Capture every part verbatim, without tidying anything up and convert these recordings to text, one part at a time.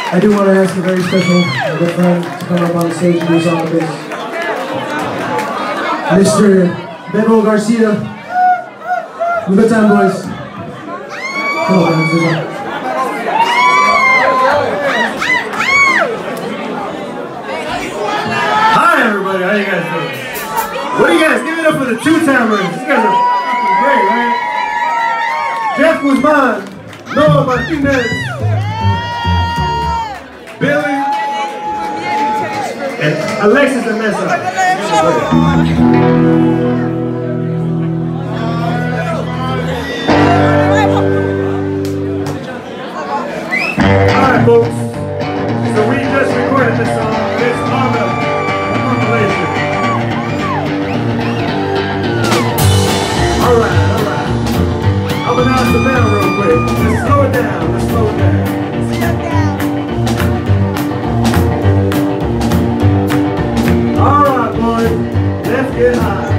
I do want to ask a very special good friend to come up on stage and do a song with us. Mister Bebo Garcia. Good time, boys. Come on, man. Good time. Hi, everybody. How you guys doing? What do you guys give it up for the two-timers? These guys are fucking great, right? Jeff Guzman, Noah Martinez, Billy, and Alexis and Mesa. Alright, folks. So we just recorded this song. It's on the compilation. Alright, alright. I'll announce the band real quick. Let's slow it down. Let's slow it down. Alright, boys. Let's get high.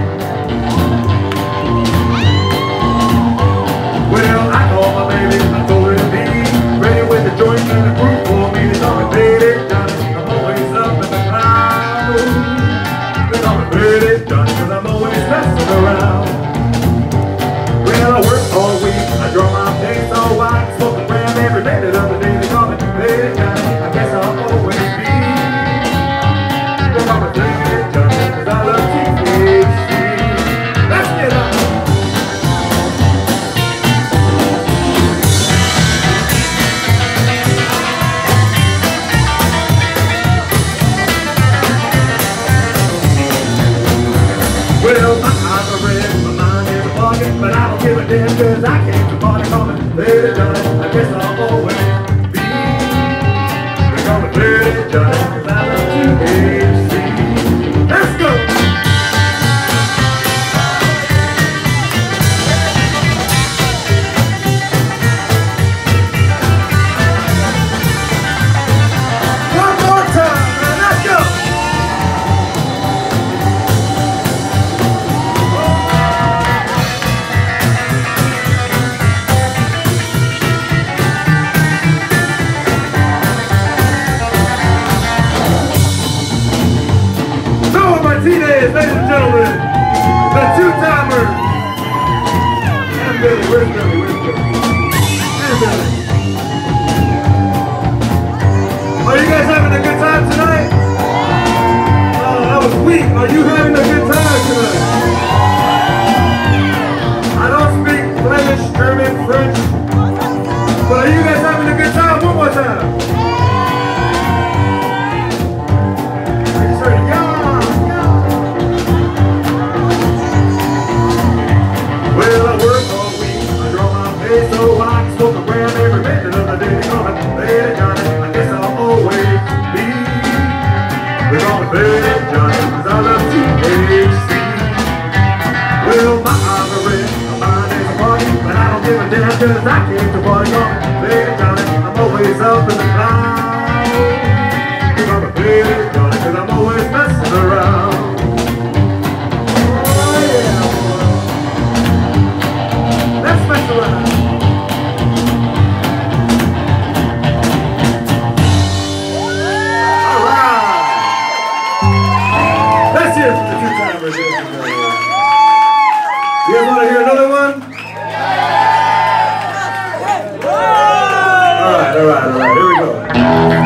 Well, I called my baby. I told her to be ready with the joint and the group for me. They call me Baby Johnny. I'm always up in the clouds. They call me Baby Johnny because I'm always messing around. Well, I work all week. I draw my face all white. Smoke a gram every minute of the day. They call me Baby Johnny. I guess I'll always be. They call me Baby Johnny because I love T H C. Let's get up. Well, my eyes are red, my mind is a bucket, but I don't give a damn cause I came to party. Call me Lady Johnny, I guess I'll always be. They call me Lady Johnny cause I love T H C. Let's go! One more time, man, let's go! Martinez, ladies and gentlemen, the two-timers. And Billy, where's Billy, where's Billy? And Billy. Are you guys having a good time tonight? Oh, that was weak. Are you having a good time tonight? I don't speak Flemish, German, French, but are you guys having a good time? One more time. Well, I work all week, I draw my face so I can smoke a gram every minute of the day. They call me Lady Johnny, I guess I'll always be. They call me Lady Johnny, cause I love T H C. Well, my eyes are red, my mind is a party, but I don't give a damn cause I came to party. Call me Lady Johnny, I'm always up in the clouds. They call me Lady Johnny, cause I'm always messing around. Let's mess around. All right. Let's hear it for the two-timers. You guys want to hear another one? All right, all right, all right. Here we go.